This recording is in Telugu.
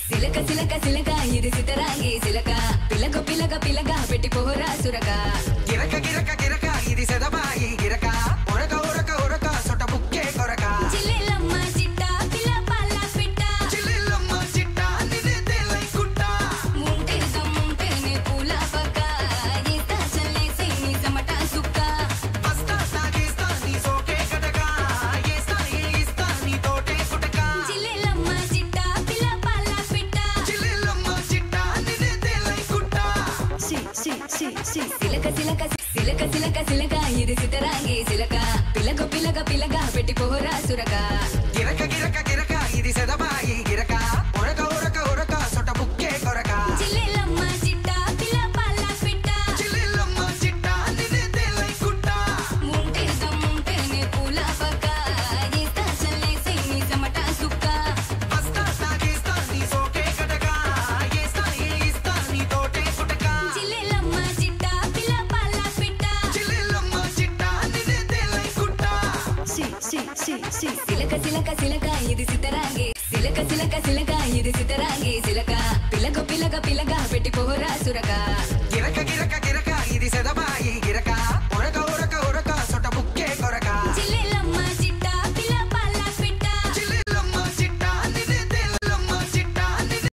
సిలక సిలక సిలక ఇది సితరాంగి సిలక పిలక పిలక పిలక పెట్టి పోరా సురక గిరక గిరక గిరక ఇది సెదబాయి గిరక ఉరక ఉరక ఉరక సొట బుక్కే కొరక చిల్లెలమ్మ చిట్ట పిల్ల పాల పిట్ట చిల్లెలమ్మ చిట్ట నిదే తెలై కుట్ట ముంటే దమ్ముంటేనే పూల పక్క ఈత చల్లేసి నీ సమట సుక్క బస్తా సాగేస్తా నీ సోకే కటక ఏస్తా ఏస్తా నీ తోటే కుటక చిల్లెలమ్మ చిట్ట పిల్ల పాల పిట్ట చిల్లెలమ్మ చిట్ట నిదే తెలై కుట్ట సిలక సిలక సిలక సిలక సిలక ఇది సితరాంగి సిలక పిలక పిలక పిలక పెట్టి పోరా సురక గిరక గిరక గిరక ఇది సెదబాయి గిరక ఉరక ఉరక ఉరక సొట బుక్కే కొరక చిల్లెలమ్మ చిట్ట పిల్ల పాల పిట్ట చిల్లెలమ్మ చిట్ట నిదే తెలై కుట్ట ముంటే దమ్ముంటేనే పూల పక్క ఈత చల్లేసి నీ సమట సుక్క బస్తా సాగేస్తా నీ సోకే కటక ఏస్తా ఏస్తా నీ తోటే కుటక చిల్లెలమ్మ చిట్ట పిల్ల పాల పిట్ట చిల్లెలమ్మ చిట్ట నిదే తెలై కుట్ట సిలక సిలక సిలక ఇది సితరాంగి సిలక సిలక సిలక ఇది సితరాంగి సిలక పిలక పిలక పిలక పెట్టి పోరా సురక గిరక గిరక